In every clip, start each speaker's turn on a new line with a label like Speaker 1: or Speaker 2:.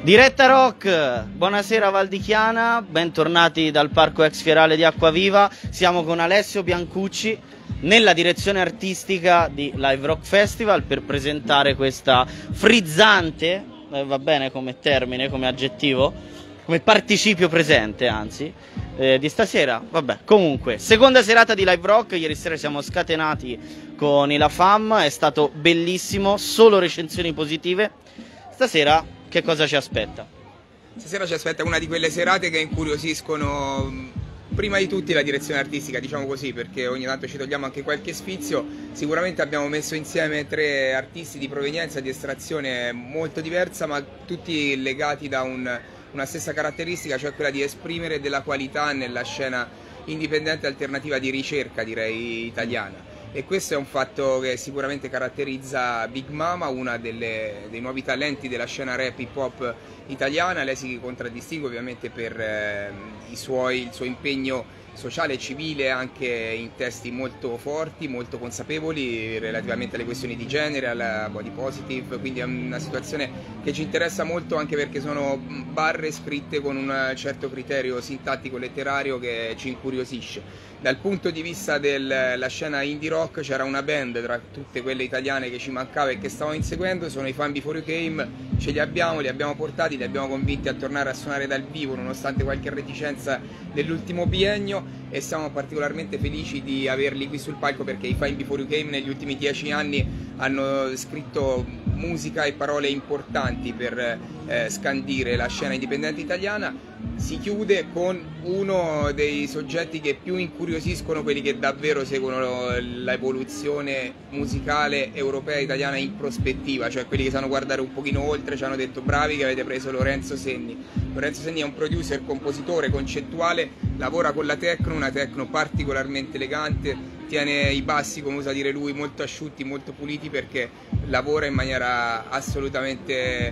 Speaker 1: Diretta Rock, buonasera Val di Chiana, bentornati dal Parco Ex Fierale di Acquaviva. Siamo con Alessio Biancucci nella direzione artistica di Live Rock Festival per presentare questa frizzante, va bene come termine, come aggettivo, come participio presente anzi, di stasera. Vabbè, comunque, seconda serata di Live Rock, ieri sera siamo scatenati con i La Fam, è stato bellissimo, solo recensioni positive. Stasera che cosa ci aspetta?
Speaker 2: Stasera ci aspetta una di quelle serate che incuriosiscono prima di tutti la direzione artistica, diciamo così, perché ogni tanto ci togliamo anche qualche sfizio. Sicuramente abbiamo messo insieme 3 artisti di provenienza, di estrazione molto diversa, ma tutti legati da una stessa caratteristica, cioè quella di esprimere della qualità nella scena indipendente alternativa di ricerca, direi, italiana. E questo è un fatto che sicuramente caratterizza Big Mama, una dei nuovi talenti della scena rap hip hop italiana. Lei si contraddistingue ovviamente per il suo impegno sociale e civile, anche in testi molto forti, molto consapevoli relativamente alle questioni di genere, alla body positive, quindi è una situazione che ci interessa molto anche perché sono barre scritte con un certo criterio sintattico letterario che ci incuriosisce. Dal punto di vista della scena indie rock c'era una band tra tutte quelle italiane che ci mancava e che stavamo inseguendo, sono i Fine Before You Came. Ce li abbiamo portati, li abbiamo convinti a tornare a suonare dal vivo nonostante qualche reticenza dell'ultimo biennio, e siamo particolarmente felici di averli qui sul palco perché i Fine Before You Came negli ultimi 10 anni hanno scritto musica e parole importanti per scandire la scena indipendente italiana. Si chiude con uno dei soggetti che più incuriosiscono quelli che davvero seguono l'evoluzione musicale europea e italiana in prospettiva, cioè quelli che sanno guardare un pochino oltre. Ci hanno detto: bravi che avete preso Lorenzo Senni. Lorenzo Senni è un producer, compositore, concettuale, lavora con la techno, una techno particolarmente elegante, tiene i bassi, come usa dire lui, molto asciutti, molto puliti, perché lavora in maniera assolutamente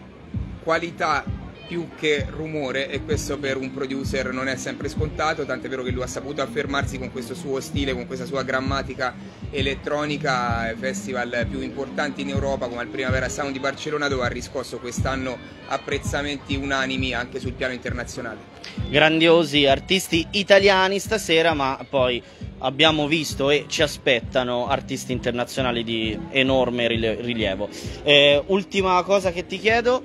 Speaker 2: qualità più che rumore, e questo per un producer non è sempre scontato, tant'è vero che lui ha saputo affermarsi con questo suo stile, con questa sua grammatica elettronica ai festival più importanti in Europa come al Primavera Sound di Barcellona, dove ha riscosso quest'anno apprezzamenti unanimi anche sul piano internazionale.
Speaker 1: Grandiosi artisti italiani stasera, ma poi abbiamo visto e ci aspettano artisti internazionali di enorme rilievo. Ultima cosa che ti chiedo,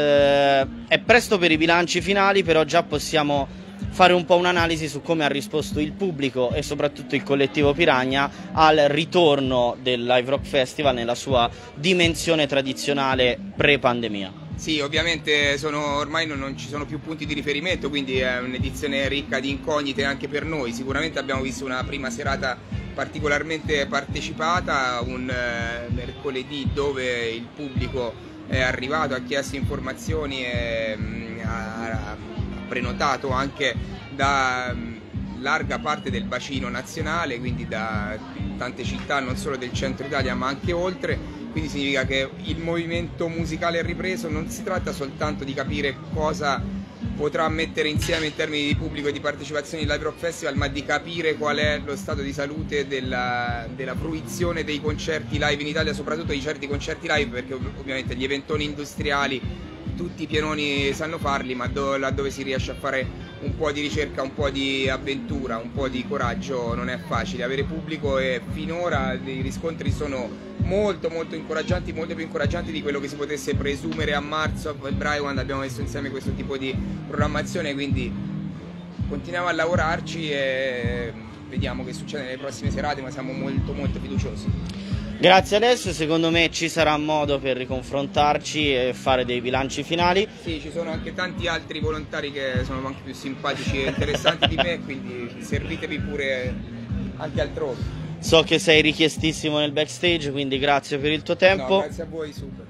Speaker 1: è presto per i bilanci finali, però già possiamo fare un po' un'analisi su come ha risposto il pubblico e soprattutto il collettivo Piranha al ritorno del Live Rock Festival nella sua dimensione tradizionale pre-pandemia.
Speaker 2: Sì, ovviamente ormai non ci sono più punti di riferimento, quindi è un'edizione ricca di incognite anche per noi. Sicuramente abbiamo visto una prima serata particolarmente partecipata, un mercoledì dove il pubblico è arrivato, ha chiesto informazioni e ha prenotato anche da larga parte del bacino nazionale, quindi da tante città non solo del centro Italia ma anche oltre. Quindi significa che il movimento musicale è ripreso. Non si tratta soltanto di capire cosa potrà mettere insieme in termini di pubblico e di partecipazione al Live Rock Festival, ma di capire qual è lo stato di salute della fruizione dei concerti live in Italia, soprattutto di certi concerti live, perché ovviamente gli eventoni industriali tutti i pienoni sanno farli, ma laddove si riesce a fare un po' di ricerca, un po' di avventura, un po' di coraggio, non è facile avere pubblico, e finora i riscontri sono molto incoraggianti, molto più incoraggianti di quello che si potesse presumere a marzo, a febbraio, quando abbiamo messo insieme questo tipo di programmazione. Quindi continuiamo a lavorarci e vediamo che succede nelle prossime serate, ma siamo molto fiduciosi.
Speaker 1: Grazie Alessio, secondo me ci sarà modo per riconfrontarci e fare dei bilanci finali.
Speaker 2: Sì, ci sono anche tanti altri volontari che sono anche più simpatici e interessanti di me, quindi servitevi pure anche altrove.
Speaker 1: So che sei richiestissimo nel backstage, quindi grazie per il tuo tempo.
Speaker 2: No, grazie a voi, super.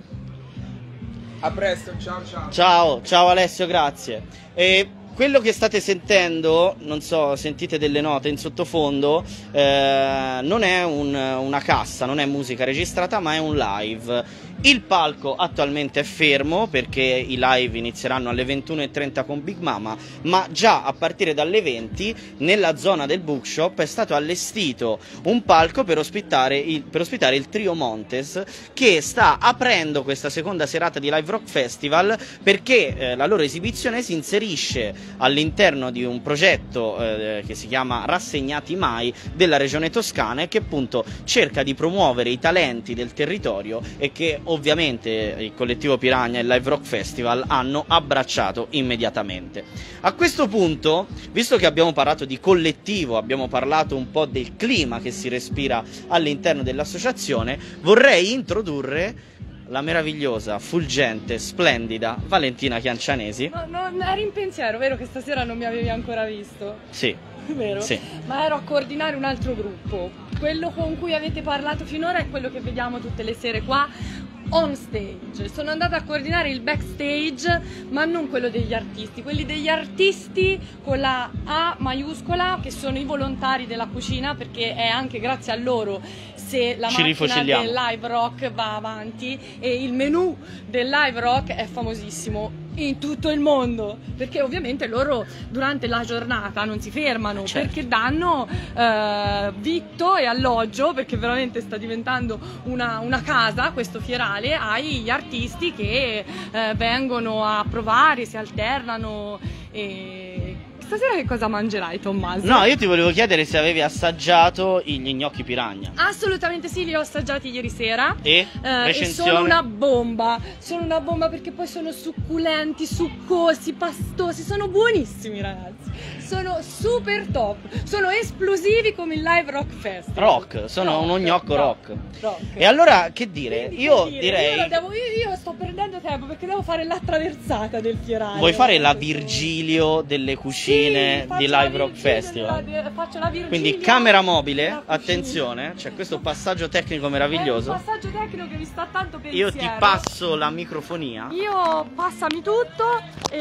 Speaker 2: A presto, ciao.
Speaker 1: Ciao Alessio, grazie. E quello che state sentendo, non so, sentite delle note in sottofondo, non è una cassa, non è musica registrata, ma è un live. Il palco attualmente è fermo perché i live inizieranno alle 21:30 con Big Mama, ma già a partire dalle 20 nella zona del bookshop è stato allestito un palco per ospitare il trio Montes, che sta aprendo questa seconda serata di Live Rock Festival perché la loro esibizione si inserisce all'interno di un progetto che si chiama Rassegnati Mai della regione toscana e che appunto cerca di promuovere i talenti del territorio e che ovviamente il collettivo Piranha e il Live Rock Festival hanno abbracciato immediatamente. A questo punto, visto che abbiamo parlato di collettivo, abbiamo parlato un po' del clima che si respira all'interno dell'associazione, vorrei introdurre la meravigliosa, fulgente, splendida Valentina Chiancianesi.
Speaker 3: Non eri in pensiero, vero che stasera non mi avevi ancora visto?
Speaker 1: Sì.
Speaker 3: Vero?
Speaker 1: Sì.
Speaker 3: Ma ero a coordinare un altro gruppo. Quello con cui avete parlato finora è quello che vediamo tutte le sere qua on stage. Sono andata a coordinare il backstage, ma non quello degli artisti, quelli degli artisti con la A maiuscola, che sono i volontari della cucina, perché è anche grazie a loro se la macchina del live rock va avanti, e il menù del live rock è famosissimo in tutto il mondo, perché ovviamente loro durante la giornata non si fermano, certo, perché danno vitto e alloggio, perché veramente sta diventando una casa questo fierale, agli artisti che vengono a provare, si alternano. Stasera che cosa mangerai, Tommaso?
Speaker 1: No, io ti volevo chiedere se avevi assaggiato gli gnocchi Piranha.
Speaker 3: Assolutamente sì, li ho assaggiati ieri sera.
Speaker 1: E
Speaker 3: sono una bomba. Sono una bomba perché poi sono succulenti, succosi, pastosi. Sono buonissimi, ragazzi. Sono super top. Sono esplosivi come il Live Rock Festival.
Speaker 1: Rock, sono uno gnocco rock. E allora, che dire? Io direi...
Speaker 3: Io sto perdendo tempo perché devo fare la traversata del fierale.
Speaker 1: Vuoi fare la Virgilio delle cucine? Di Live Rock Festival.
Speaker 3: Faccio la Virgilia.
Speaker 1: Quindi camera mobile, attenzione, c'è questo passaggio tecnico meraviglioso.
Speaker 3: È un passaggio tecnico che mi sta tanto pensiero.
Speaker 1: Io ti passo la microfonia.
Speaker 3: Io passami tutto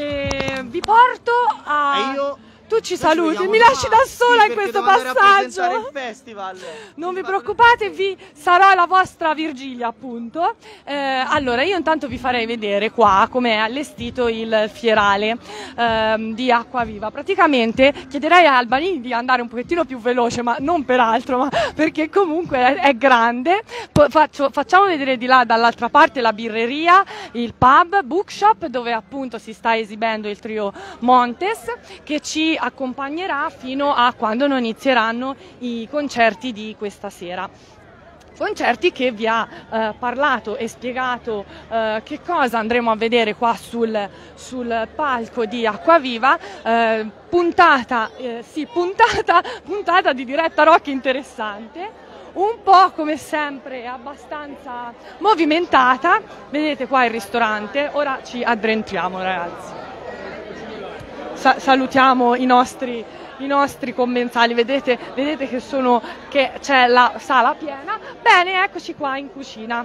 Speaker 3: e vi porto a...
Speaker 1: E io...
Speaker 3: Tu ci saluti, mi lasci da sola in questo passaggio.
Speaker 1: Il festival.
Speaker 3: Non vi preoccupate, vi sarò la vostra Virgilia, appunto. Allora, io intanto vi farei vedere qua come è allestito il fierale di Acquaviva. Praticamente chiederei a Albanini di andare un pochettino più veloce, ma non per altro, ma perché comunque è grande. Facciamo vedere di là dall'altra parte la birreria, il pub, bookshop, dove appunto si sta esibendo il trio Montes, che ci accompagnerà fino a quando non inizieranno i concerti di questa sera. Concerti che vi ha parlato e spiegato che cosa andremo a vedere qua sul palco di Acquaviva, puntata di diretta rock interessante, un po' come sempre abbastanza movimentata. Vedete qua il ristorante, ora ci addentriamo, ragazzi. Salutiamo i nostri commensali, vedete che c'è la sala piena. Bene, eccoci qua in cucina.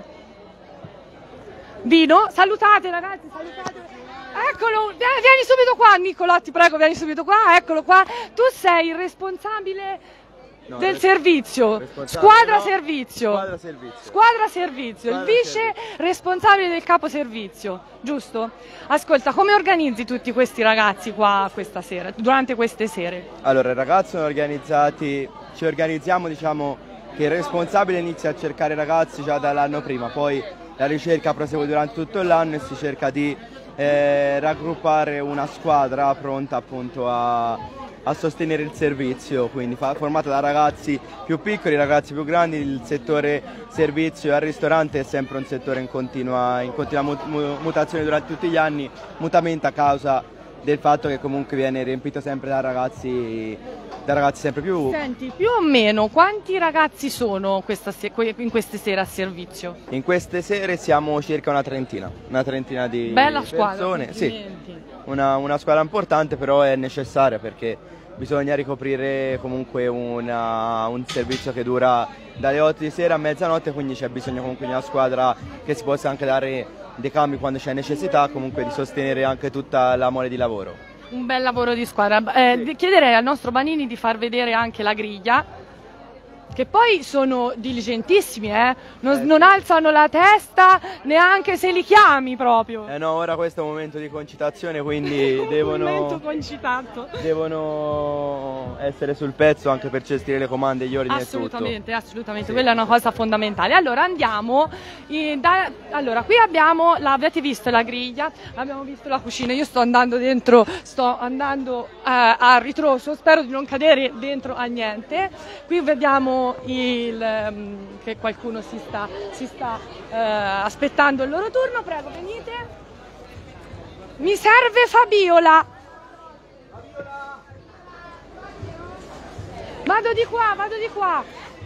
Speaker 3: Vino, salutate ragazzi, salutate. Eccolo, vieni subito qua Nicola, ti prego, vieni subito qua, eccolo qua. Tu sei il responsabile del servizio, squadra servizio, il vice responsabile del capo servizio, giusto? Ascolta, come organizzi tutti questi ragazzi qua questa sera, durante queste sere?
Speaker 4: Allora, i ragazzi sono organizzati, ci organizziamo, diciamo che il responsabile inizia a cercare i ragazzi già dall'anno prima, poi la ricerca prosegue durante tutto l'anno e si cerca di raggruppare una squadra pronta appunto a sostenere il servizio, quindi formata da ragazzi più piccoli, ragazzi più grandi. Il settore servizio al ristorante è sempre un settore in continua mutazione durante tutti gli anni, mutamento a causa del fatto che comunque viene riempito sempre da ragazzi sempre più...
Speaker 3: Senti, più o meno quanti ragazzi sono in queste sere a servizio?
Speaker 4: In queste sere siamo circa una trentina di
Speaker 3: bella
Speaker 4: persone.
Speaker 3: Squadra,
Speaker 4: sì, una squadra importante, però è necessaria perché bisogna ricoprire comunque un servizio che dura dalle 8 di sera a mezzanotte, quindi c'è bisogno comunque di una squadra che si possa anche dare dei cambi quando c'è necessità, comunque di sostenere anche tutta la mole di lavoro.
Speaker 3: Un bel lavoro di squadra. Chiederei al nostro Banini di far vedere anche la griglia. che poi sono diligentissimi, non alzano la testa neanche se li chiami proprio.
Speaker 4: No, ora questo è un momento di concitazione, quindi devono essere sul pezzo anche per gestire le comande, gli ordini e tutto.
Speaker 3: Assolutamente, quella è una cosa fondamentale. Allora andiamo, allora qui abbiamo, avete visto la griglia, abbiamo visto la cucina, io sto andando dentro, a ritroso, spero di non cadere dentro a niente. Qui vediamo che qualcuno si sta aspettando il loro turno. Prego, venite. Mi serve Fabiola. Vado di qua.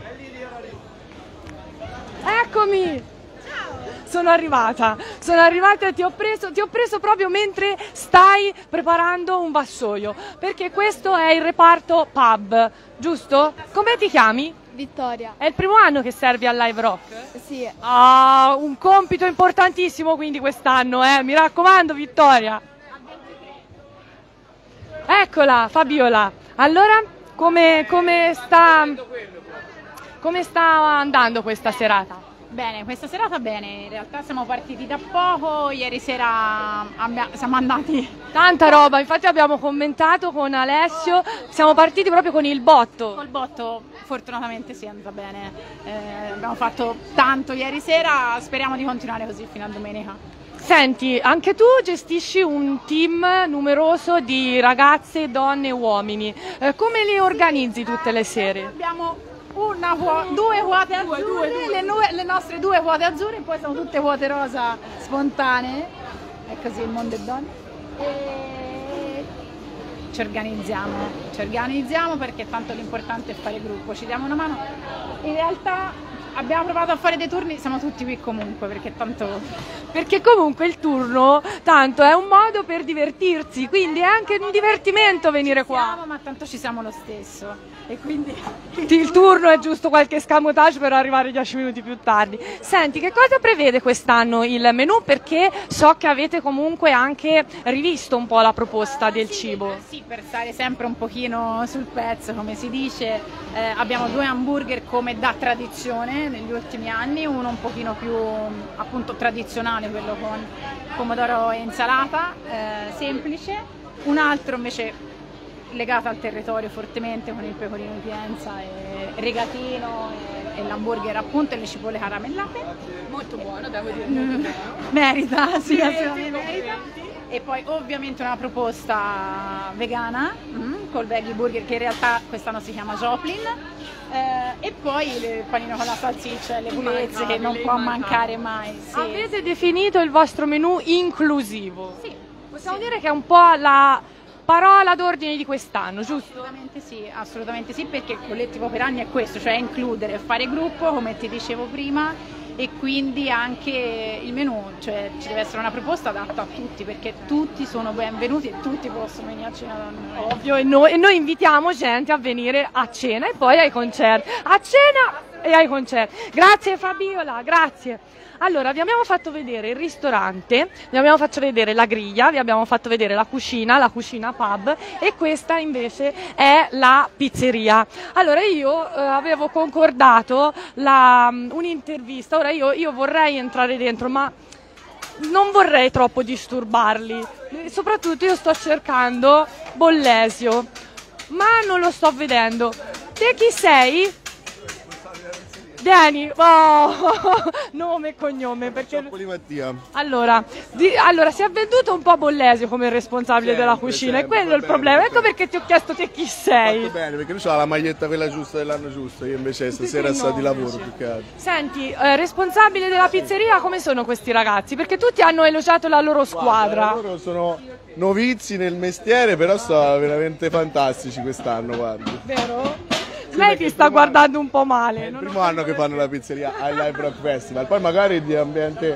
Speaker 3: Eccomi. Sono arrivata e ti ho preso proprio mentre stai preparando un vassoio, perché questo è il reparto pub, giusto? Come ti chiami?
Speaker 5: Vittoria.
Speaker 3: È il primo anno che servi al Live Rock?
Speaker 5: Sì.
Speaker 3: Ah, un compito importantissimo quindi quest'anno, mi raccomando Vittoria. Eccola Fabiola, allora come sta andando questa serata?
Speaker 5: Bene, questa serata bene, in realtà siamo partiti da poco, ieri sera siamo andati...
Speaker 3: Tanta roba, infatti abbiamo commentato con Alessio, siamo partiti proprio con il botto.
Speaker 5: Col botto fortunatamente sì, è andata bene, abbiamo fatto tanto ieri sera, speriamo di continuare così fino a domenica.
Speaker 3: Senti, anche tu gestisci un team numeroso di ragazze, donne e uomini, come li organizzi tutte le sere?
Speaker 5: Abbiamo due quote azzurre, le nostre due quote azzurre, poi sono tutte quote rosa spontanee, è così il mondo è donne. E ci organizziamo perché tanto l'importante è fare gruppo, ci diamo una mano. In realtà abbiamo provato a fare dei turni, siamo tutti qui comunque
Speaker 3: perché comunque il turno tanto è un modo per divertirsi, quindi è anche un divertimento venire qua.
Speaker 5: Ma tanto ci siamo lo stesso e quindi
Speaker 3: il turno è giusto qualche escamotage per arrivare 10 minuti più tardi. Senti, che cosa prevede quest'anno il menù? Perché so che avete comunque anche rivisto un po' la proposta del cibo.
Speaker 5: Sì, per stare sempre un pochino sul pezzo, come si dice, abbiamo 2 hamburger come da tradizione negli ultimi anni, uno un pochino più appunto tradizionale, quello con pomodoro e insalata, semplice, un altro invece legato al territorio fortemente con il pecorino di Pienza e rigatino e l'hamburger appunto e le cipolle caramellate.
Speaker 3: Molto buono, devo dire.
Speaker 5: Merita, sì, assolutamente merita. E poi ovviamente una proposta vegana col veggie burger che in realtà quest'anno si chiama Joplin, e poi il panino con la salsiccia e le pulezze che non può mancare mai. Sì.
Speaker 3: Avete definito il vostro menù inclusivo?
Speaker 5: Sì.
Speaker 3: Possiamo dire che è un po' la parola d'ordine di quest'anno, giusto?
Speaker 5: Assolutamente sì, perché il collettivo per anni è questo, cioè includere, fare gruppo, come ti dicevo prima, e quindi anche il menù, cioè ci deve essere una proposta adatta a tutti, perché tutti sono benvenuti e tutti possono venire a cena da noi.
Speaker 3: Ovvio, e noi invitiamo gente a venire a cena e poi ai concerti. A cena e ai concerti. Grazie Fabiola, grazie. Allora, vi abbiamo fatto vedere il ristorante, vi abbiamo fatto vedere la griglia, vi abbiamo fatto vedere la cucina pub, e questa invece è la pizzeria. Allora io avevo concordato un'intervista, ora io vorrei entrare dentro, ma non vorrei troppo disturbarli, soprattutto io sto cercando Bollesio, ma non lo sto vedendo. Te chi sei? Dani, nome e cognome, perché...
Speaker 6: Mattia.
Speaker 3: Allora, si è venduto un po' Bollesio come responsabile della cucina, e quello è il problema. Ecco perché ti ho chiesto te chi sei.
Speaker 6: Fatto bene, perché lui ha la maglietta quella giusta dell'anno giusto, io invece stasera sto di lavoro più che altro.
Speaker 3: Senti, responsabile della pizzeria, come sono questi ragazzi? Perché tutti hanno elogiato la loro squadra.
Speaker 6: Guarda, loro sono novizi nel mestiere, però sono veramente fantastici quest'anno, guarda.
Speaker 3: Vero? Lei ti sta guardando un po' male.
Speaker 6: È il primo anno che fanno la pizzeria ai Live Rock Festival, poi magari di ambiente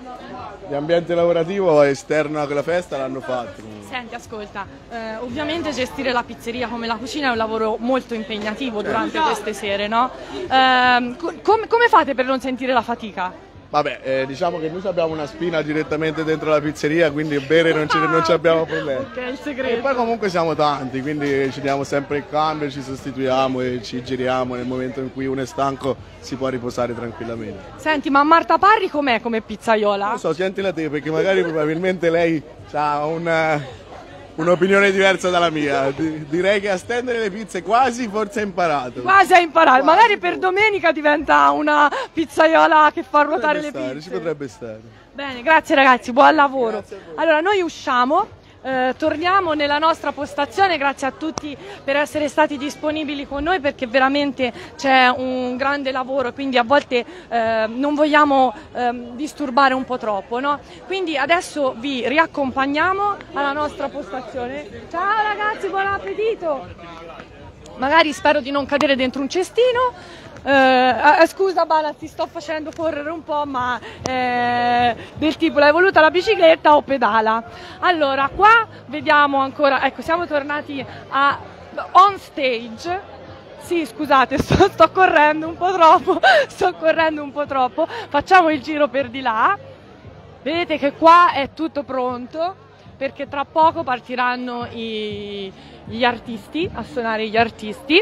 Speaker 6: lavorativo esterno alla festa l'hanno fatto.
Speaker 3: Senti, ascolta, ovviamente gestire la pizzeria come la cucina è un lavoro molto impegnativo durante queste sere, no? Come fate per non sentire la fatica?
Speaker 6: Vabbè, diciamo che noi abbiamo una spina direttamente dentro la pizzeria, quindi bere non ci abbiamo problemi.
Speaker 3: Ok, il
Speaker 6: E
Speaker 3: segreto.
Speaker 6: poi comunque siamo tanti, quindi ci diamo sempre il cambio, ci sostituiamo e ci giriamo. Nel momento in cui uno è stanco si può riposare tranquillamente.
Speaker 3: Senti, ma Marta Parri com'è come pizzaiola?
Speaker 6: Non so, sentila te, perché magari probabilmente lei ha un'opinione diversa dalla mia. Direi che a stendere le pizze quasi forse ha imparato.
Speaker 3: Quasi a imparare,
Speaker 6: Quasi
Speaker 3: magari per
Speaker 6: poco.
Speaker 3: domenica diventa una pizzaiola che fa ruotare le pizze.
Speaker 6: Ci potrebbe stare.
Speaker 3: Bene, grazie ragazzi, buon lavoro. Allora noi usciamo, torniamo nella nostra postazione, grazie a tutti per essere stati disponibili con noi, perché veramente c'è un grande lavoro, quindi a volte non vogliamo disturbare un po' troppo, no? Quindi adesso vi riaccompagniamo alla nostra postazione. Ciao ragazzi, buon appetito! Magari spero di non cadere dentro un cestino. Scusa Bala, ti sto facendo correre un po', ma del tipo l'hai voluta la bicicletta o pedala? Allora, qua vediamo ancora, ecco, siamo tornati a on stage. Sì, scusate, sto correndo un po' troppo, facciamo il giro per di là. Vedete che qua è tutto pronto, perché tra poco partiranno gli artisti, a suonare gli artisti.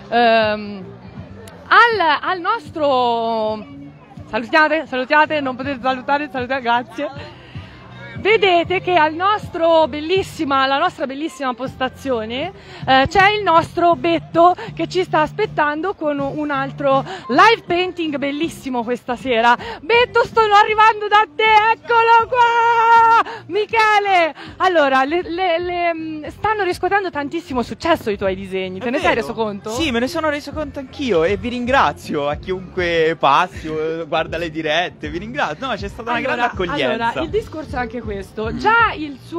Speaker 3: Al nostro... Salutiate, non potete salutare, grazie. Vedete che la nostra bellissima postazione c'è il nostro Betto che ci sta aspettando con un altro live painting bellissimo questa sera. Betto, sto arrivando da te, eccolo qua! Michele! Allora, stanno riscuotendo tantissimo successo i tuoi disegni, te ne sei reso conto?
Speaker 7: Sì, me ne sono reso conto anch'io e vi ringrazio a chiunque passi o guarda le dirette, vi ringrazio. No, c'è stata una grande accoglienza.
Speaker 3: Allora, il discorso è anche questo. Già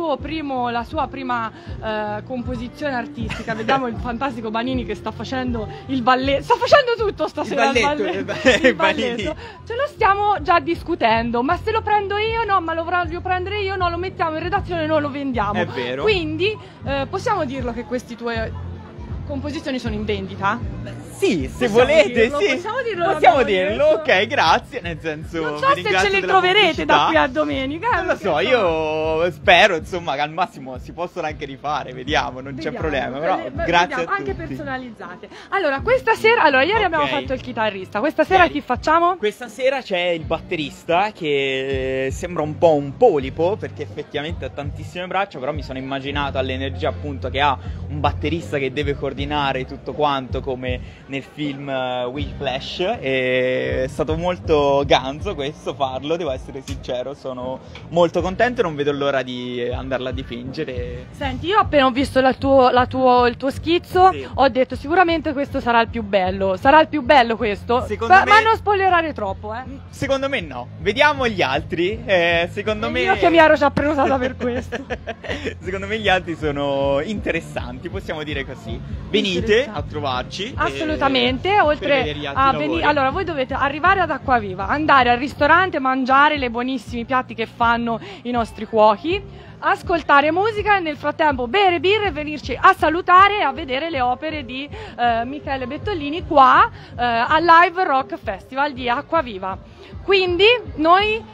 Speaker 3: la sua prima composizione artistica, vediamo il fantastico Banini che sta facendo il balletto, sta facendo tutto stasera, il balletto. Ce lo stiamo già discutendo, ma se lo prendo io, no, ma lo voglio prendere io, no, lo mettiamo in redazione, noi lo vendiamo.
Speaker 7: È vero.
Speaker 3: Quindi possiamo dirlo che queste tue composizioni sono in vendita?
Speaker 7: Sì, se
Speaker 3: Possiamo
Speaker 7: volete,
Speaker 3: dirlo,
Speaker 7: sì.
Speaker 3: Possiamo
Speaker 7: dirlo,
Speaker 3: adesso?
Speaker 7: ok, grazie, nel senso...
Speaker 3: Non so
Speaker 7: vi
Speaker 3: se
Speaker 7: ringrazio
Speaker 3: ce li
Speaker 7: della
Speaker 3: troverete da
Speaker 7: pubblicità.
Speaker 3: qui a domenica.
Speaker 7: Non lo so, io spero, insomma, che al massimo si possono anche rifare, vediamo, non c'è problema, però grazie a tutti.
Speaker 3: Anche personalizzate. Allora, questa sera, ieri abbiamo fatto il chitarrista, questa sera chi facciamo?
Speaker 7: Questa sera c'è il batterista che sembra un po' un polipo, perché effettivamente ha tantissime braccia, però mi sono immaginato all'energia appunto che ha un batterista che deve coordinare tutto quanto come nel film Whiplash, e è stato molto ganzo questo farlo, devo essere sincero, sono molto contento e non vedo l'ora di andarla a dipingere.
Speaker 3: Senti, io appena ho visto il tuo schizzo,
Speaker 7: Sì.
Speaker 3: ho detto sicuramente questo sarà il più bello. Sarà il più bello questo?
Speaker 7: Secondo me-
Speaker 3: Ma non spoilerare troppo,
Speaker 7: Secondo me no, vediamo gli altri, secondo me...
Speaker 3: Io che mi ero già prenotata per questo.
Speaker 7: Secondo me gli altri sono interessanti, possiamo dire così. Venite a trovarci.
Speaker 3: Assolutamente, oltre a venire, allora voi dovete arrivare ad Acquaviva, andare al ristorante, mangiare le buonissimi piatti che fanno i nostri cuochi, ascoltare musica e nel frattempo bere birre e venirci a salutare e a vedere le opere di Michele Bettolini qua al Live Rock Festival di Acquaviva. Quindi noi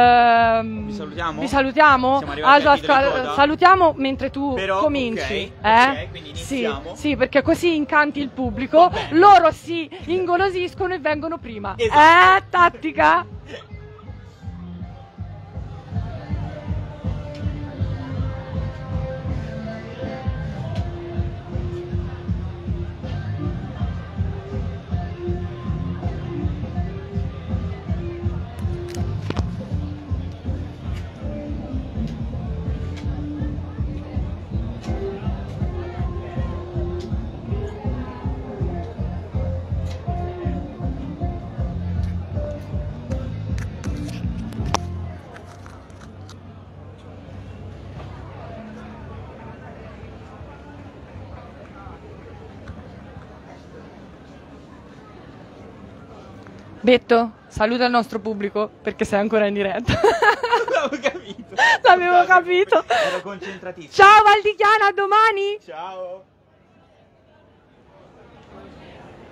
Speaker 7: Vi salutiamo?
Speaker 3: Vi salutiamo?
Speaker 7: Siamo arrivati al titolo di coda?
Speaker 3: salutiamo mentre tu
Speaker 7: Però,
Speaker 3: cominci.
Speaker 7: ok, quindi iniziamo.
Speaker 3: Sì, perché così incanti il pubblico, loro si ingolosiscono e vengono prima.
Speaker 7: Esatto.
Speaker 3: Tattica? Betto, saluta il nostro pubblico perché sei ancora in diretta.
Speaker 7: L'avevo capito.
Speaker 3: L'avevo capito.
Speaker 7: Ero concentratissimo.
Speaker 3: Ciao Valdichiana, a domani.
Speaker 7: Ciao.